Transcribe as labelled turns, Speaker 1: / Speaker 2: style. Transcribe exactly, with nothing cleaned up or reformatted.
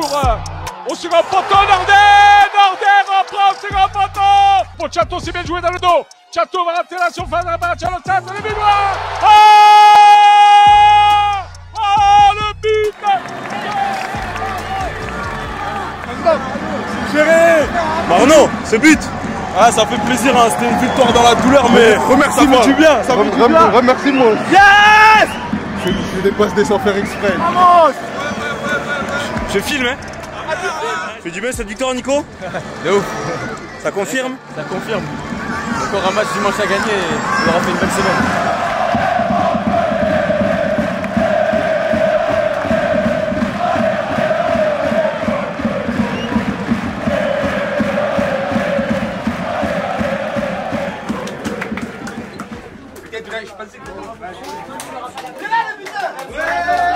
Speaker 1: pour euh, au second poteau, Nordet. Nordet reprend au second poteau. Pour Chateau, c'est bien joué dans le dos. Chateau va rater la surface de la barre, le centre, le but noir. Oh, oh le but.
Speaker 2: C'est géré. Arnaud, ce but. Ah, ça fait plaisir, hein. C'était une victoire dans la douleur, mais
Speaker 3: remercie
Speaker 2: ça fait du bien. Ça fait du bien.
Speaker 3: Remercie-moi.
Speaker 2: Yes.
Speaker 3: Je, je fais des passes des sans faire exprès.
Speaker 2: Vamos. Je filme, hein. Fait du bien cette victoire, Nico?
Speaker 4: De ouf.
Speaker 2: Ça confirme?
Speaker 4: Ça confirme. Encore un match dimanche à gagner et on aura fait une belle semaine.
Speaker 5: C'est là le buteur.